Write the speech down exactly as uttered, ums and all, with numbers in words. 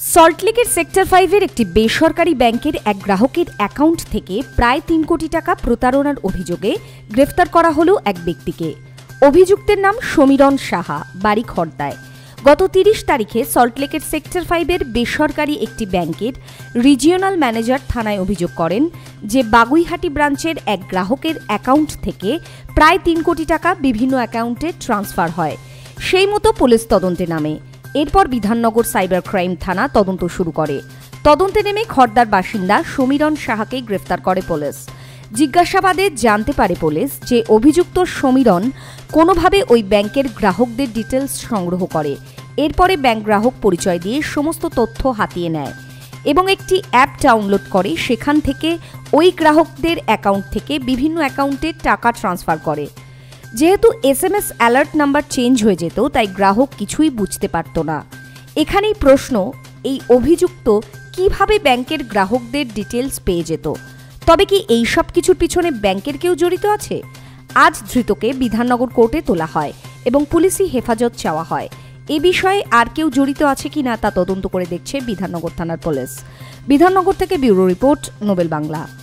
সল্টলেকের সেক্টর ফাইভের একটি বেসরকারি ব্যাংকের এক গ্রাহকের অ্যাকাউন্ট থেকে প্রায় তিন কোটি টাকা প্রতারণার অভিযোগে গ্রেফতার করা হলো এক ব্যক্তিকে। অভিযুক্তের নাম সমীরণ সাহা, বাড়ি খড়দায়। গত তিরিশ তারিখে সল্টলেকের সেক্টর ফাইভের বেসরকারি একটি ব্যাংকের রিজিওনাল ম্যানেজার থানায় অভিযোগ করেন যে বাগুইহাটি ব্রাঞ্চের এক গ্রাহকের অ্যাকাউন্ট থেকে প্রায় তিন কোটি টাকা বিভিন্ন অ্যাকাউন্টে ট্রান্সফার হয়। সেই মতো পুলিশ তদন্তে নামে। এরপর বিধাননগর সাইবার ক্রাইম থানা তদন্ত শুরু করে। তদন্তে নেমে খড়দার বাসিন্দা সমীরণ সাহাকে গ্রেফতার করে পুলিশ। জিজ্ঞাসাবাদে জানতে পারে পুলিশ যে অভিযুক্ত সমীরণ কোনোভাবে ওই ব্যাংকের গ্রাহকদের ডিটেলস সংগ্রহ করে। এরপরে ব্যাংক গ্রাহক পরিচয় দিয়ে সমস্ত তথ্য হাতিয়ে নেয় এবং একটি অ্যাপ ডাউনলোড করে সেখান থেকে ওই গ্রাহকদের অ্যাকাউন্ট থেকে বিভিন্ন অ্যাকাউন্টে টাকা ট্রান্সফার করে। যেহেতু S M S alert number change হয়ে যেত, তাই গ্রাহক কিছুই বুঝতে পারত না। এখানেই প্রশ্ন, এই অভিযুক্ত কিভাবে ব্যাংকের গ্রাহকদের ডিটেলস পেয়ে যেত? তবে কি এই সব কিছুর পিছনে ব্যাংকের কেউ জড়িত আছে? আজ ধৃতকে বিধাননগর কোর্টে তোলা হয় এবং পুলিশি হেফাজত চাওয়া হয়। এ বিষয়ে আর কেউ জড়িত আছে কিনা তা তদন্ত করে দেখছে বিধাননগর থানার পুলিশ। বিধাননগর থেকে ব্যুরো রিপোর্ট, নোবেল বাংলা।